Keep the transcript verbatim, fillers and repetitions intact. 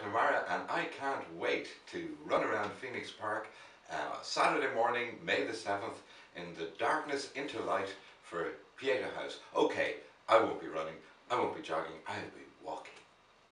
McNamara, and I can't wait to run around Phoenix Park uh, Saturday morning, May the seventh, in the darkness into light for Pieta House. Okay, I won't be running, I won't be jogging, I'll be walking.